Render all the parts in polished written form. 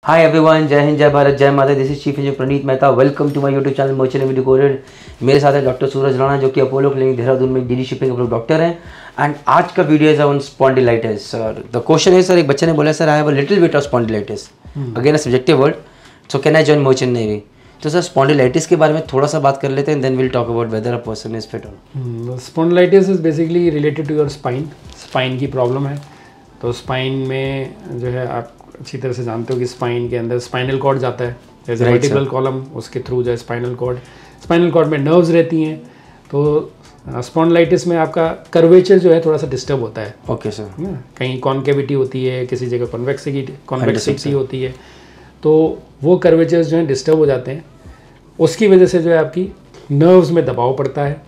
Hi everyone, जय हिंद, जय भारत, जय माता। This is chief engineer Praneet Mehta. Welcome to my YouTube channel merchant navy decoded. मेरे साथ है डॉक्टर सूरज राणा, जो कि अपोलो क्लिनिक देहरादून में डीडी शिपिंग के डॉक्टर हैं। एंड आज का video is on spondylitis. Sir the question है, सर एक बच्चे ने बोला sir I have a little bit of spondylitis, again a subjective word, so can I join merchant navy? तो सर स्पॉन्डिलाइटिस के बारे में थोड़ा सा बात कर लेते हैं, then will talk about whether a person is fit on. Spondylitis is basically related to your spine की प्रॉब्लम है। तो स्पाइन में जो है आप अच्छी तरह से जानते हो कि स्पाइन के अंदर स्पाइनल कॉर्ड जाता है, जैसे वर्टिब्रल कॉलम, उसके थ्रू जो है स्पाइनल कॉर्ड में नर्व्स रहती हैं। तो स्पॉन्डिलाइटिस में आपका कर्वेचर जो है थोड़ा सा डिस्टर्ब होता है। Okay sir. कहीं कॉन्केविटी होती है, किसी जगह कॉन्वेक्सिटी होती है, तो वो कर्वेचर्स जो है डिस्टर्ब हो जाते हैं। उसकी वजह से जो है आपकी नर्व्स में दबाव पड़ता है,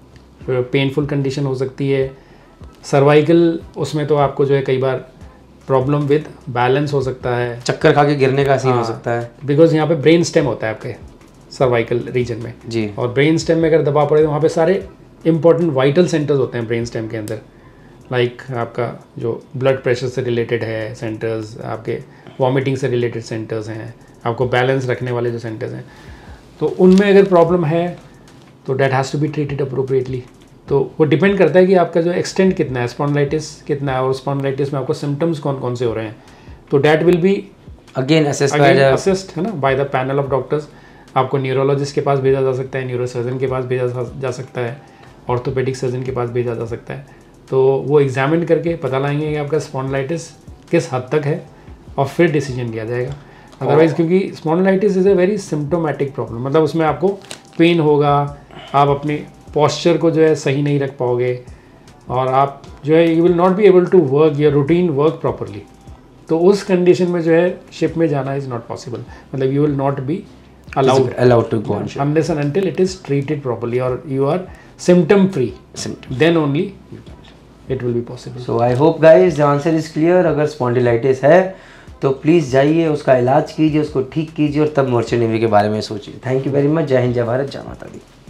पेनफुल कंडीशन हो सकती है। सर्वाइकल, उसमें तो आपको जो है कई बार प्रॉब्लम विद बैलेंस हो सकता है, चक्कर खा के गिरने का सीन हो सकता है, बिकॉज यहाँ पे ब्रेन स्टेम होता है आपके सर्वाइकल रीजन में जी। और ब्रेन स्टेम में अगर दबाव पड़े तो वहाँ पे सारे इंपॉर्टेंट वाइटल सेंटर्स होते हैं ब्रेन स्टेम के अंदर। लाइक आपका जो ब्लड प्रेशर से रिलेटेड है सेंटर्स, आपके वॉमिटिंग से रिलेटेड सेंटर्स हैं, आपको बैलेंस रखने वाले जो सेंटर्स हैं, तो उनमें अगर प्रॉब्लम है तो that has to be treated appropriately. तो वो डिपेंड करता है कि आपका जो एक्सटेंट कितना है, स्पॉन्डिलाइटिस कितना है, और स्पॉन्डिलाइटिस में आपको सिम्टम्स कौन कौन से हो रहे हैं। तो that will be again assessed है ना, by the panel of doctors. आपको न्यूरोलॉजिस्ट के पास भेजा जा सकता है, न्यूरोसर्जन के पास भेजा जा सकता है, ऑर्थोपेडिक सर्जन के पास भेजा जा सकता है। तो वो एग्जामिन करके पता लगाएंगे कि आपका स्पॉन्डिलाइटिस किस हद तक है और फिर डिसीजन लिया जाएगा। अदरवाइज क्योंकि spondylitis is a very symptomatic problem, मतलब उसमें आपको पेन होगा, आप अपने पोस्चर को जो है सही नहीं रख पाओगे, और आप जो है you will not be able to work your routine work properly. तो उस कंडीशन में जो है शिप में जाना इज़ नॉट पॉसिबल, मतलब you will not be allowed to go on ship unless and until it is treated properly or you are symptom free, then only it will be possible. So I hope guys the answer is clear। अगर spondylitis है तो please जाइए, उसका इलाज कीजिए, उसको ठीक कीजिए और तब मर्चेंट नेवी के बारे में सोचिए। Thank you very much. जय हिंद, जय भारत, जय माता दी।